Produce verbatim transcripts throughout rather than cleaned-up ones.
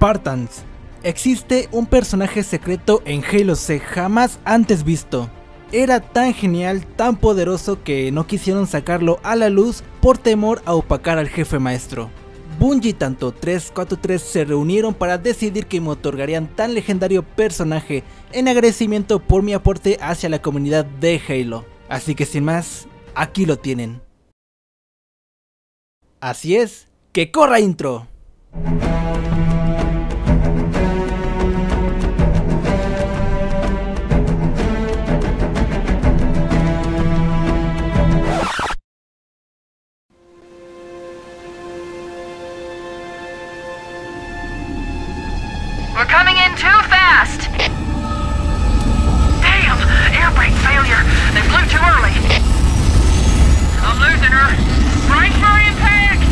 Spartans. Existe un personaje secreto en Halo C jamás antes visto. Era tan genial, tan poderoso que no quisieron sacarlo a la luz por temor a opacar al jefe maestro. Bungie tanto tres cuatro tres se reunieron para decidir que me otorgarían tan legendario personaje en agradecimiento por mi aporte hacia la comunidad de Halo. Así que sin más, aquí lo tienen. Así es, ¡que corra intro! We're coming in too fast! Damn! Air brake failure! They flew too early! I'm losing her! Brace for impact!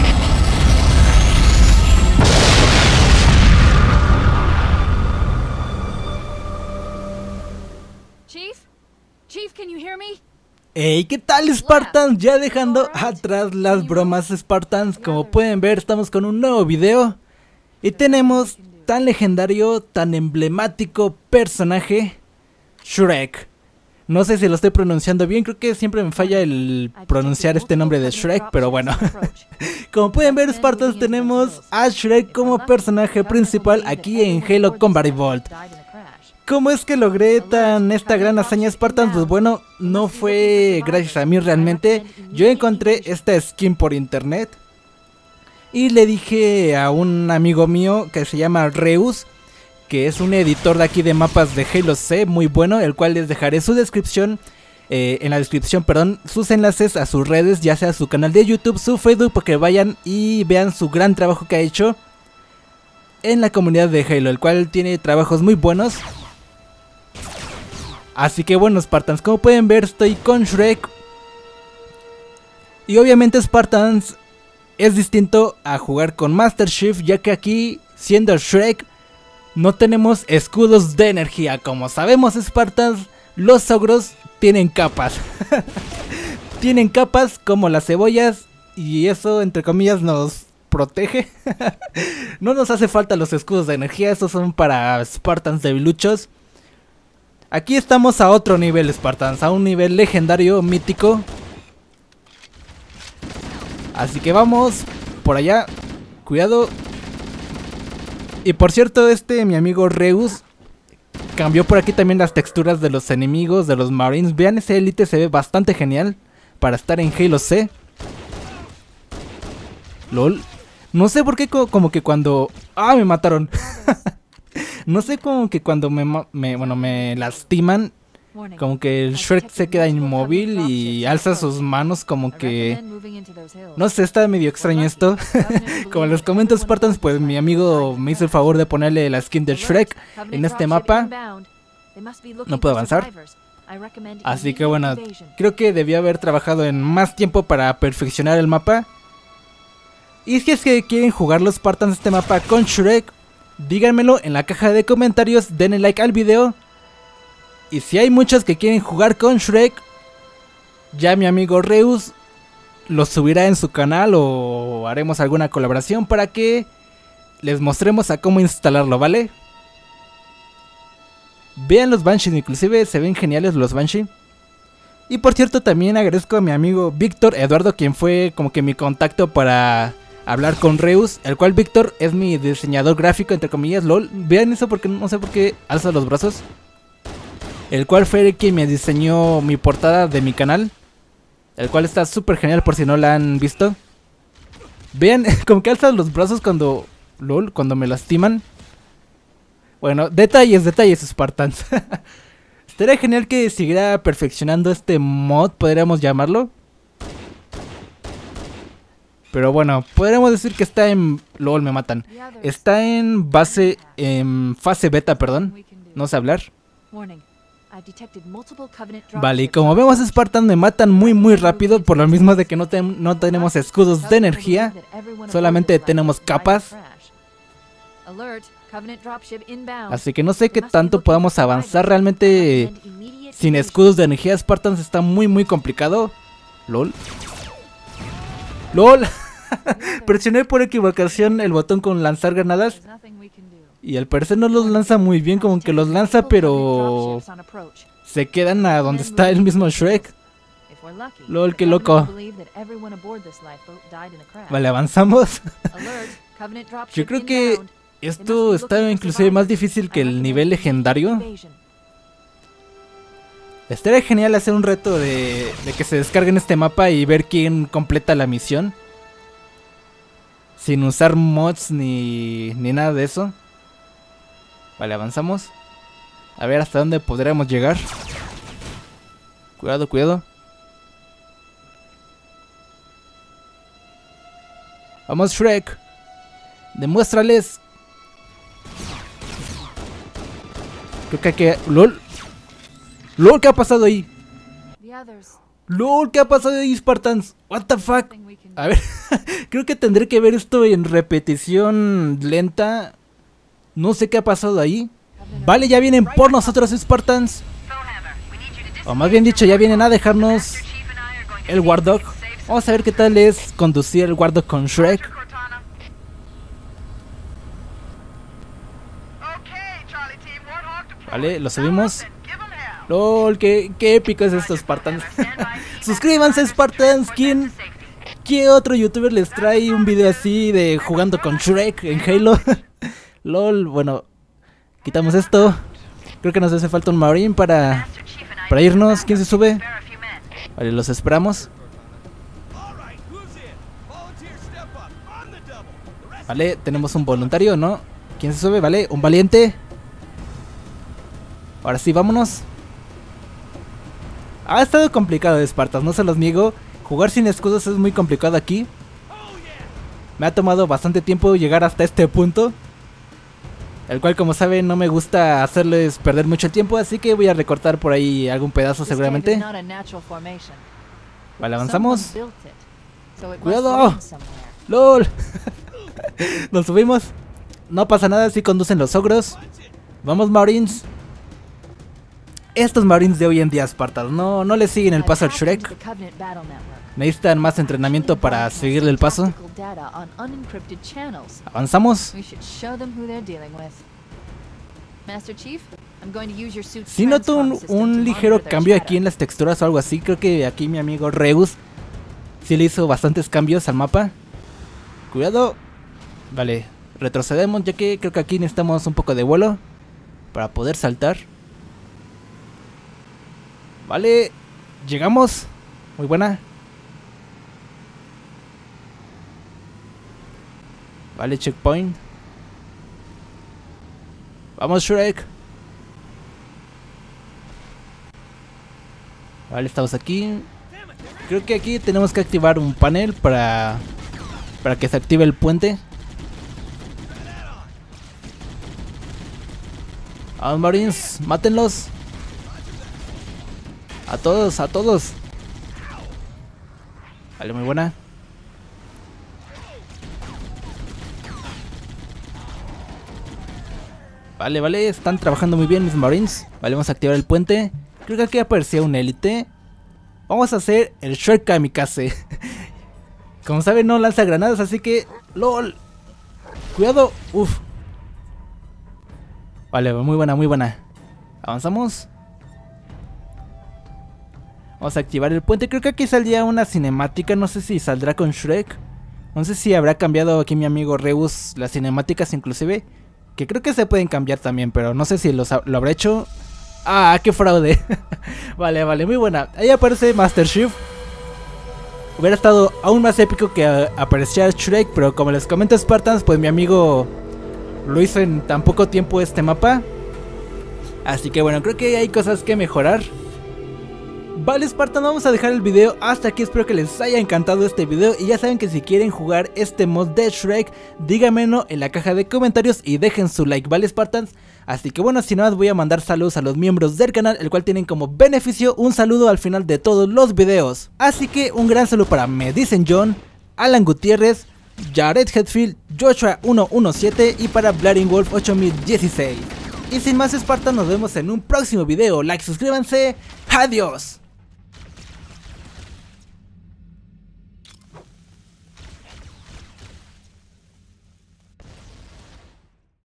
Chief? Chief, can you hear me? Hey, ¿qué tal Spartans? Ya dejando atrás las bromas Spartans, como pueden ver estamos con un nuevo video. Y tenemos tan legendario, tan emblemático personaje, Shrek. No sé si lo estoy pronunciando bien, creo que siempre me falla el pronunciar este nombre de Shrek, pero bueno. Como pueden ver Spartans, tenemos a Shrek como personaje principal aquí en Halo Combat Evolved. ¿Cómo es que logré tan esta gran hazaña Spartans? Pues bueno, no fue gracias a mí realmente. Yo encontré esta skin por internet y le dije a un amigo mío que se llama Reus, que es un editor de aquí de mapas de Halo C muy bueno, el cual les dejaré su descripción, eh, en la descripción, perdón, sus enlaces a sus redes, ya sea su canal de YouTube, su Facebook, para que vayan y vean su gran trabajo que ha hecho en la comunidad de Halo, el cual tiene trabajos muy buenos. Así que bueno Spartans, como pueden ver estoy con Shrek. Y obviamente Spartans es distinto a jugar con Master Chief, ya que aquí, siendo Shrek, no tenemos escudos de energía. Como sabemos Spartans, los ogros tienen capas. Tienen capas como las cebollas y eso entre comillas nos protege. No nos hace falta los escudos de energía, esos son para Spartans debiluchos. Aquí estamos a otro nivel Spartans, a un nivel legendario, mítico. Así que vamos por allá, cuidado. Y por cierto, este mi amigo Reus cambió por aquí también las texturas de los enemigos, de los Marines. Vean, ese Elite se ve bastante genial para estar en Halo C. LOL. No sé por qué como que cuando... ¡Ah, me mataron! No sé, como que cuando me, me, bueno, me lastiman, como que el Shrek se queda inmóvil y alza sus manos como que... No sé, está medio extraño esto. Como les comento Spartans, pues mi amigo me hizo el favor de ponerle la skin de Shrek en este mapa. No puedo avanzar. Así que bueno, creo que debía haber trabajado en más tiempo para perfeccionar el mapa. Y si es que quieren jugar los Spartans este mapa con Shrek, díganmelo en la caja de comentarios, denle like al video. Y si hay muchos que quieren jugar con Shrek, ya mi amigo Reus lo subirá en su canal o haremos alguna colaboración para que les mostremos a cómo instalarlo, ¿vale? Vean los Banshee, inclusive se ven geniales los Banshee. Y por cierto también agradezco a mi amigo Víctor Eduardo, quien fue como que mi contacto para hablar con Reus, el cual Víctor es mi diseñador gráfico, entre comillas, lol. Vean eso porque no sé por qué alza los brazos. El cual fue el que me diseñó mi portada de mi canal, el cual está súper genial por si no la han visto. Vean, como que alzan los brazos cuando, lol, cuando me lastiman. Bueno, detalles, detalles Spartans. Estaría genial que siguiera perfeccionando este mod, podríamos llamarlo. Pero bueno, podríamos decir que está en... LOL, me matan. Está en base... En fase beta, perdón. No sé hablar. Vale, y como vemos Spartan me matan muy muy rápido, por lo mismo de que no, te no tenemos escudos de energía. Solamente tenemos capas. Así que no sé qué tanto podamos avanzar. Realmente sin escudos de energía Spartans está muy muy complicado. LOL. LOL. Presioné por equivocación el botón con lanzar granadas. Y al parecer no los lanza muy bien, como que los lanza pero se quedan a donde está el mismo Shrek. Lol, qué loco. Vale, avanzamos. Yo creo que esto está inclusive más difícil que el nivel legendario. Estaría genial hacer un reto de, de que se descarguen este mapa y ver quién completa la misión. Sin usar mods ni, ni nada de eso. Vale, avanzamos. A ver hasta dónde podremos llegar. Cuidado, cuidado. Vamos, Shrek. Demuéstrales. Creo que hay que... ¡Lol! ¡Lol! ¿Qué ha pasado ahí? ¡Lol! ¿Qué ha pasado ahí, Spartans? ¿What the fuck? A ver, creo que tendré que ver esto en repetición lenta. No sé qué ha pasado ahí. Vale, ya vienen por nosotros, Spartans. O más bien dicho, ya vienen a dejarnos el War Dog. Vamos a ver qué tal es conducir el War Dog con Shrek. Vale, lo subimos. LOL, qué, qué épico es esto, Spartans. Suscríbanse, Spartans. ¿Quién, ¿Qué otro youtuber les trae un video así de jugando con Shrek en Halo? LOL, bueno, quitamos esto. Creo que nos hace falta un Marine para, para irnos. ¿Quién se sube? Vale, los esperamos. Vale, tenemos un voluntario, ¿no? ¿Quién se sube? Vale, un valiente. Ahora sí, vámonos. Ha estado complicado, Spartans, no se los niego. Jugar sin escudos es muy complicado aquí. Me ha tomado bastante tiempo llegar hasta este punto, el cual, como saben, no me gusta hacerles perder mucho tiempo, así que voy a recortar por ahí algún pedazo seguramente. Vale, avanzamos. ¡Cuidado! ¡Lol! Nos subimos. No pasa nada si conducen los ogros. Vamos, Marines. Estos Marines de hoy en día, Spartans, no, no le siguen el paso al Shrek. Necesitan más entrenamiento para seguirle el paso. Avanzamos. Sí noto un, un ligero cambio aquí en las texturas o algo así. Creo que aquí mi amigo Reus sí le hizo bastantes cambios al mapa. Cuidado. Vale, retrocedemos ya que creo que aquí necesitamos un poco de vuelo para poder saltar. Vale, llegamos. Muy buena. Vale, checkpoint. Vamos, Shrek. Vale, estamos aquí. Creo que aquí tenemos que activar un panel para para que se active el puente. Vamos, Marines, mátenlos. A todos, a todos. Vale, muy buena. Vale, vale, están trabajando muy bien mis Marines. Vale, vamos a activar el puente. Creo que aquí aparecía un élite. Vamos a hacer el Shrek Kamikaze. Como saben, no lanza granadas, así que... ¡Lol! Cuidado. Uf. Vale, muy buena, muy buena. Avanzamos. Vamos a activar el puente. Creo que aquí saldría una cinemática. No sé si saldrá con Shrek. No sé si habrá cambiado aquí mi amigo Reus las cinemáticas inclusive. Que creo que se pueden cambiar también, pero no sé si los, lo habrá hecho. ¡Ah, qué fraude! Vale, vale, muy buena. Ahí aparece Master Chief. Hubiera estado aún más épico que uh, apareciera Shrek, pero como les comento, Spartans, pues mi amigo lo hizo en tan poco tiempo este mapa. Así que bueno, creo que hay cosas que mejorar. Vale, Spartans, vamos a dejar el video hasta aquí. Espero que les haya encantado este video. Y ya saben que si quieren jugar este mod de Shrek, díganmelo en la caja de comentarios y dejen su like, ¿vale, Spartans? Así que bueno, sin más voy a mandar saludos a los miembros del canal, el cual tienen como beneficio un saludo al final de todos los videos. Así que un gran saludo para Me Dicen John, Alan Gutiérrez, Jared Hetfield, Joshua uno uno siete y para Blaring Wolf ocho mil dieciséis. Y sin más, Spartans, nos vemos en un próximo video. Like, suscríbanse. Adiós.